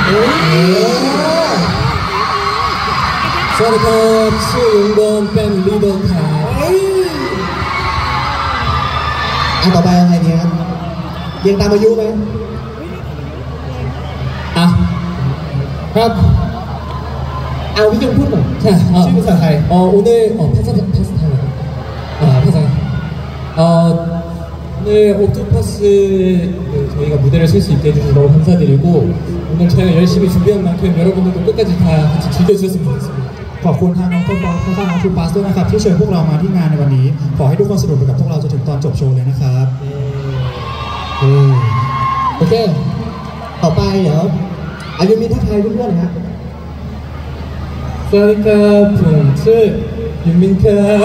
สวัสดีครับชื่อยุงบอมเป็นลีดเดอร์ครับต่อไปยังไงดีครับเรียงตามอายุไหมครับเอาพี่จุนพูดหน่อยชื่อภาษาไทย 오늘 파스타요 파사 오늘 옥토퍼스 저희가 무대를 쓸 수 있게 해주셔서 너무 감사드리고 오늘 저희가 열심히 준비한 만큼 여러분들도 끝까지 다 같이 즐겨주셨으면 좋겠습니다 ขอบคุณทางน้องต้นบอลข้างๆน้องทูปัสด้วยนะครับที่เชิญพวกเรามาที่งานในวันนี้ขอให้ทุกคนสนุกไปกับพวกเราจนถึงตอนจบโชว์เลยนะครับโอเคต่อไปเดี๋ยวอายุมิทักทายเพื่อนๆนะครับสวัสดีครับผมชื่อยุมินครับ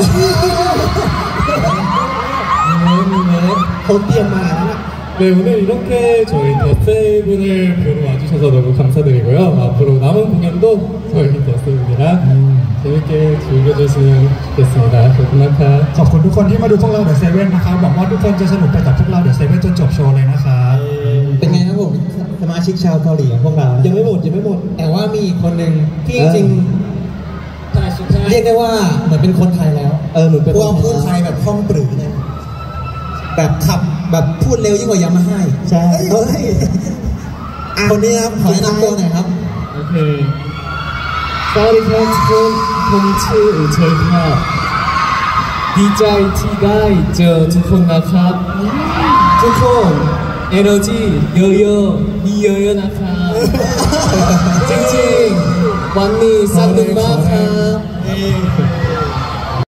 เขาเตรียมมาแล้วนะ 네 오늘 이렇게 저희 더세븐을 보러 와주셔서 너무 감사드리고요 앞으로 남은 공연도 저희 더세븐이랑 재밌게 즐겨주시면 좋겠습니다ขอบคุณทุกคนที่มาดูพวกเราเดอะเซเว่นนะครับหวังว่าทุกคนจะสนุกไปกับพวกเราเดอะเซเว่นจนจบโชว์เลยนะครับเป็นไงครับผมสมาชิกชาวเกาหลีของพวกเรายังไม่หมดแต่ว่ามีอีกคนหนึ่งที่จริงเรียกได้ว่าเหมือนเป็นคนไทยแล้วเหมือนเป็นพวกพูดไทยแบบคล่องปรือเลยแบบขับแบบพูดเร็วยิ่งกว่ายามาฮ่าใช่คนนี้ครับขอแนะนำตัวหน่อยครับโอเคสวัสดีครับทุกคนผมชื่ออุเชยครับดีใจที่ได้เจอทุกคนนะครับทุกคน energy เยอะๆมีเยอะๆนะครับจริงๆวันนี้สนุกมากครับ